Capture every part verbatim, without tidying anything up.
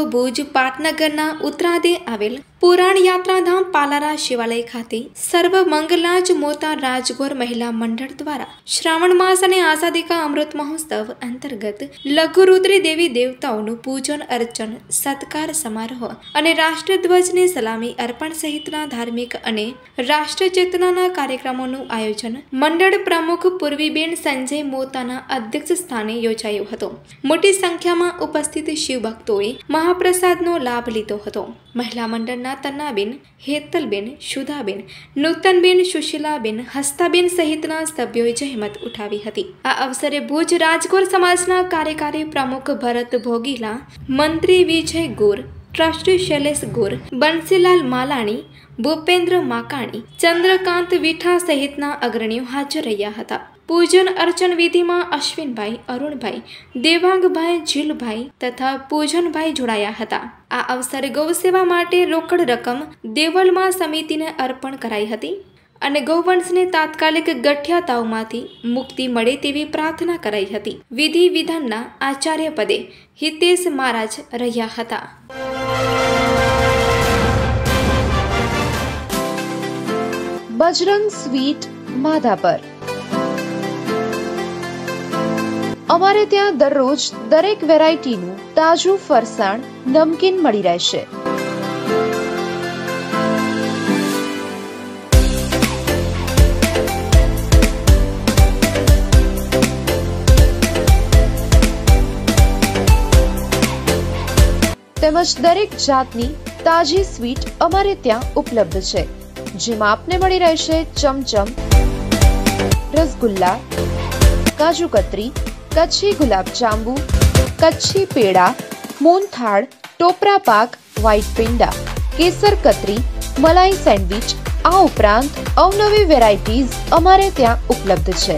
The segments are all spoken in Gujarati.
ભુજ પાટનગરના ઉત્તરાદે આવેલ પુરાણ યાત્રાધામ પાલારા શિવાલય ખાતે સર્વ મંગલાજ મોતા રાજગોર મહિલા મંડળ દ્વારા શ્રાવણ માસ અને આઝાદી કા અમૃત મહોત્સવ અંતર્ગત લઘુરુદ્રી દેવી દેવતાઓનું પૂજન અર્ચન સત્કાર સમારોહ અને રાષ્ટ્રધ્વજને સલામી અર્પણ સહિતના ધાર્મિક અને રાષ્ટ્ર ચેતનાના કાર્યક્રમોનું આયોજન મંડળ પ્રમુખ પૂર્વીબેન સંજય મોતાના અધ્યક્ષ સ્થાને યોજાયો હતો। મોટી સંખ્યામાં ઉપસ્થિત શિવભક્તોએ મહાપ્રસાદનો લાભ લીધો હતો। મહિલા મંડળના તન્નાબેન, હેતલબેન, સુધાબેન, નૂતનબેન, સુશીલાબેન, હસ્તાબેન સહિતના સભ્યોએ જહેમત ઉઠાવી હતી। આ અવસરે ભુજ રાજગોર સમાજના કાર્યકારી પ્રમુખ ભરત ભોગીલા, મંત્રી વિજય ગોર, ટ્રસ્ટી શૈલેષ ગોર, બંસીલાલ માલાણી, ભૂપેન્દ્ર માકાણી, ચંદ્રકાંત વિઠા સહિતના અગ્રણીઓ હાજર રહ્યા હતા। પૂજન અર્ચન વિધિમાં અશ્વિનભાઈ, અરુણભાઈ, દેવાંગભાઈ, જીલભાઈ તથા પૂજનભાઈ જોડાયા હતા। આ અવસરે ગૌસેવા માટે રોકડ રકમ દેવલમાં સમિતિને અર્પણ કરાઈ હતી અને ગૌવંશને તાત્કાલિક ગઠિયા તાવમાંથી મુક્તિ મળે તેવી પ્રાર્થના કરાઈ હતી। વિધિ વિધાનના આચાર્ય પદે હિતેશ મહારાજ રહ્યા હતા। બજરંગ સ્વીટ માધાપર। અમારે ત્યાં દરરોજ દરેક વેરાયટીનું તાજું ફરસાણ, નમકીન મળી રહેશે। તેમજ દરેક જાતની તાજી સ્વીટ અમારે ત્યાં ઉપલબ્ધ છે, જેમાં આપને મળી રહેશે ચમચમ, રસગુલ્લા, કાજુ કતરી, કચ્છી ગુલાબ જાંબુ, કચ્છી પેડા, મોહનથાળ, ટોપરા પાક, વ્હાઈટ પેંડા, કેસર કતરી, મલાઈ સેન્ડવિચ, આ ઉપરાંત અવનવી વેરાયટીઝ અમારે ત્યાં ઉપલબ્ધ છે।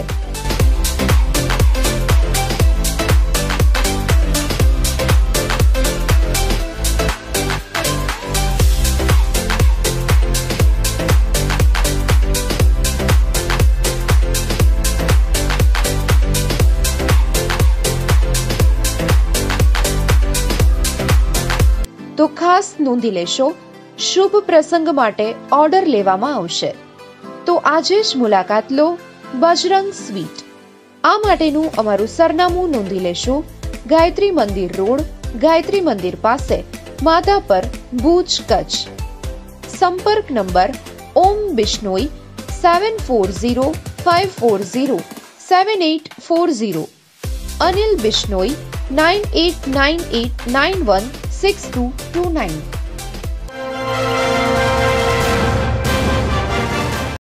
તો ખાસ નોંધી લેશો, શુભ પ્રસંગ માટે ઓર્ડર લેવામાં આવશે, તો આજે જ મુલાકાત લો બજરંગ સ્વીટ। આ માટેનું અમારું સરનામું નોંધી લેશો, ગાયત્રી મંદિર રોડ, ગાયત્રી મંદિર પાસે, માધાપર, ભુજ, કચ્છ। સંપર્ક number Om Bishnoi seven four zero five four zero seven eight four zero, Anil Bishnoi nine eight nine eight nine one six two two nine.